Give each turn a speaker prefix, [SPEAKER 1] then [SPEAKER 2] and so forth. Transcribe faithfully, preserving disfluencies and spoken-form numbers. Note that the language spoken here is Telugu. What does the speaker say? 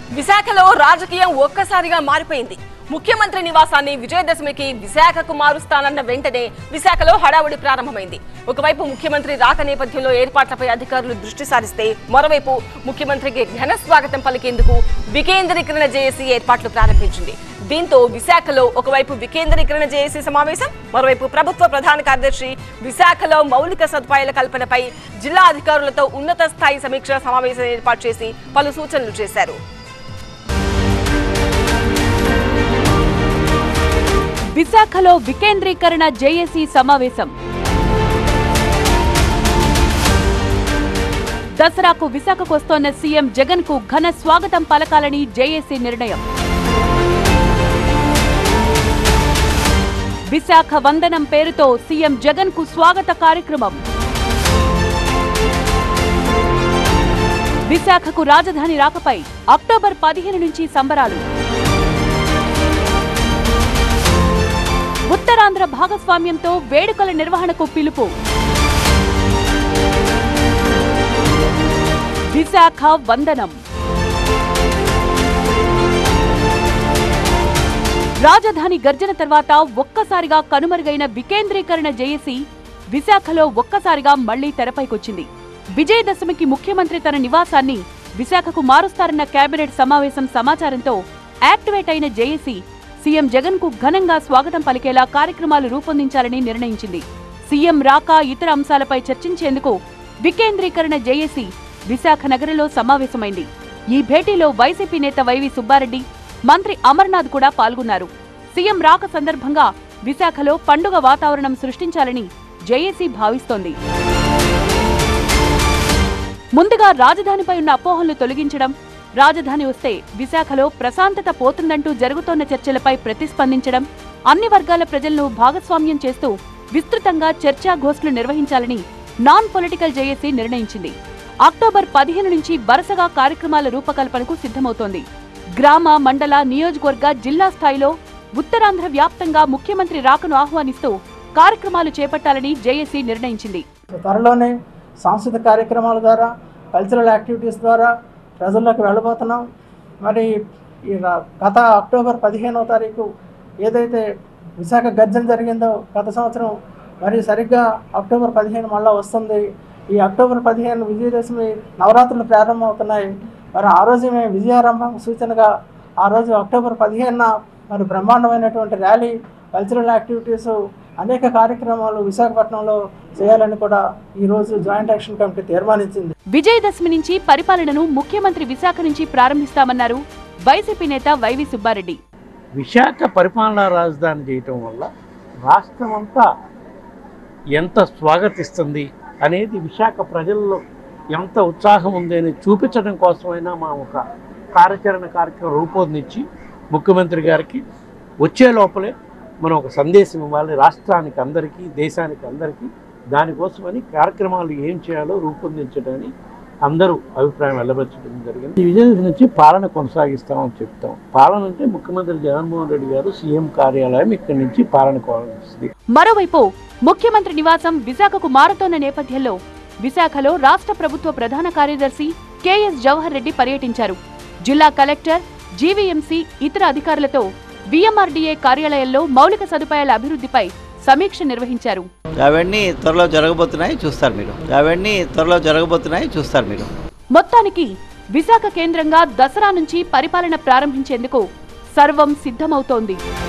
[SPEAKER 1] విశాఖలో రాజకీయం ఒక్కసారిగా మారిపోయింది. ముఖ్యమంత్రి నివాసాన్ని విజయదశమికి విశాఖకు మారుస్తానన్న వెంటనే విశాఖలో హడావుడి ప్రారంభమైంది. ఒకవైపు ముఖ్యమంత్రి రాక నేపథ్యంలో ఏర్పాట్లపై అధికారులు దృష్టి సారిస్తే, మరోవైపు ముఖ్యమంత్రికి ఘన స్వాగతం పలికేందుకు వికేంద్రీకరణ జేఏసీ ఏర్పాట్లు ప్రారంభించింది. దీంతో విశాఖలో ఒకవైపు వికేంద్రీకరణ జేఏసీ సమావేశం, మరోవైపు ప్రభుత్వ ప్రధాన కార్యదర్శి విశాఖలో మౌలిక సదుపాయాల కల్పనపై జిల్లా అధికారులతో ఉన్నత స్థాయి సమీక్ష సమావేశం ఏర్పాటు చేసి పలు సూచనలు చేశారు.
[SPEAKER 2] విశాఖలో వికేంద్రీకరణ జేఏసీ సమావేశం. దసరాకు విశాఖకు వస్తోన్న సీఎం జగన్ కు ఘన స్వాగతం పలకాలని జేఏసీ నిర్ణయం. విశాఖ వందనం పేరుతో సీఎం జగన్ కు స్వాగత కార్యక్రమం. విశాఖకు రాజధాని రాకపై అక్టోబర్ పదిహేను నుంచి సంబరాలు. ఉత్తరాంధ్ర భాగస్వామ్యంతో వేడుకల నిర్వహణకు పిలుపు. విశాఖ వందనం. రాజధాని గర్జన తర్వాత ఒక్కసారిగా కనుమరుగైన వికేంద్రీకరణ జేఏసీ విశాఖలో ఒక్కసారిగా మళ్లీ తెరపైకొచ్చింది. విజయదశమికి ముఖ్యమంత్రి తన నివాసాన్ని విశాఖకు మారుస్తారన్న కేబినెట్ సమావేశం సమాచారంతో యాక్టివేట్ అయిన జేఏసీ సీఎం జగన్ కు ఘనంగా స్వాగతం పలికేలా కార్యక్రమాలు రూపొందించాలని నిర్ణయించింది. సీఎం రాక ఇతర అంశాలపై చర్చించేందుకు వికేంద్రీకరణ జేఏసీ విశాఖ నగరంలో సమావేశమైంది. ఈ భేటీలో వైసీపీ నేత వైవి సుబ్బారెడ్డి, మంత్రి అమర్నాథ్ కూడా పాల్గొన్నారు. సీఎం రాక సందర్భంగా విశాఖలో పండుగ వాతావరణం సృష్టించాలని జేఏసీ భావిస్తోంది. ముందుగా రాజధానిపై ఉన్న అపోహలు తొలగించడం, రాజధాని వస్తే విశాఖలో ప్రశాంతత పోతుందంటూ జరుగుతోన్న చర్చలపై ప్రతిస్పందించడం, అన్ని వర్గాల ప్రజలను భాగస్వామ్యం చేస్తూ విస్తృతంగా చర్చా గోష్ఠులు నిర్వహించాలని నాన్ పొలిటికల్ జేఏసీ నిర్ణయించింది. అక్టోబర్ పదిహేను నుంచి వరుసగా కార్యక్రమాల రూపకల్పనకు సిద్ధమవుతోంది. గ్రామ, మండల, నియోజకవర్గ, జిల్లా స్థాయిలో ఉత్తరాంధ్ర వ్యాప్తంగా ముఖ్యమంత్రి రాకను ఆహ్వానిస్తూ కార్యక్రమాలు చేపట్టాలని జేఏసీ నిర్ణయించింది.
[SPEAKER 3] త్వరలోనే సాంస్కృతిక కార్యక్రమాల ద్వారా, కల్చరల్ యాక్టివిటీస్ ద్వారా ప్రజల్లోకి వెళ్ళబోతున్నాం. మరి ఈ గత అక్టోబర్ పదిహేనవ తారీఖు ఏదైతే విశాఖ గర్జన జరిగిందో గత సంవత్సరం, మరి సరిగ్గా అక్టోబర్ పదిహేను మళ్ళా వస్తుంది. ఈ అక్టోబర్ పదిహేను విజయదశమి నవరాత్రులు ప్రారంభమవుతున్నాయి. మరి ఆ రోజు మేము విజయారంభం సూచనగా ఆ రోజు అక్టోబర్ పదిహేనున మరి బ్రహ్మాండమైనటువంటి ర్యాలీ, కల్చరల్ యాక్టివిటీసు, అనేక కార్యక్రమాలు విశాఖపట్నంలో చేయాలని కూడా ఈ రోజు జాయింట్ యాక్షన్ కమిటీ తీర్మానించింది.
[SPEAKER 2] విజయదశమి నుంచి పరిపాలనను ముఖ్యమంత్రి విశాఖ నుంచి ప్రారంభిస్తామన్నారు వైసీపీ నేత వైవి సుబ్బారెడ్డి.
[SPEAKER 4] విశాఖ పరిపాలనా రాజధాని చేయటం వల్ల రాష్ట్రం అంతా ఎంత స్వాగతిస్తుంది అనేది, విశాఖ ప్రజల్లో ఎంత ఉత్సాహం ఉంది అని చూపించడం కోసమైనా మా ఒక కార్యాచరణ కార్యక్రమం రూపొందించి ముఖ్యమంత్రి గారికి వచ్చే లోపలే మనం ఒక సందేశం ఇవ్వాలి రాష్ట్రానికి అందరికీ, దేశానికి అందరికీ. దానికోసమని కార్యక్రమాలు ఏం చేయాలో రూపొందించడానికి అందరూ అభిప్రాయం వెల్లబెచ్చడం జరిగింది. ఈ విజయదశమి నుంచి పాలన కొనసాగిస్తామని చెప్తాం. పాలన అంటే ముఖ్యమంత్రి జగన్మోహన్ రెడ్డి గారు సీఎం కార్యాలయం ఇక్కడి నుంచి పాలన కొనసాగిస్తుంది.
[SPEAKER 2] మరోవైపు ముఖ్యమంత్రి నివాసం విశాఖకు మారుతోన్న నేపథ్యంలో విశాఖలో రాష్ట్ర ప్రభుత్వ ప్రధాన కార్యదర్శి కెఎస్ జవహర్ రెడ్డి పర్యటించారు. జిల్లా కలెక్టర్, జీవీఎంసీ ఇతర అధికారులతో వీఎంఆర్డీఏ కార్యాలయంలో మౌలిక సదుపాయాల అభివృద్ధిపై సమీక్ష నిర్వహించారు.
[SPEAKER 5] అవన్నీ త్వరలో జరగబోతున్నాయి చూస్తారు మీరు అవన్నీ త్వరలో జరగబోతున్నాయి చూస్తారు మీరు
[SPEAKER 2] మొత్తానికి విశాఖ కేంద్రంగా దసరా నుంచి పరిపాలన ప్రారంభించేందుకు సర్వం సిద్ధమవుతోంది.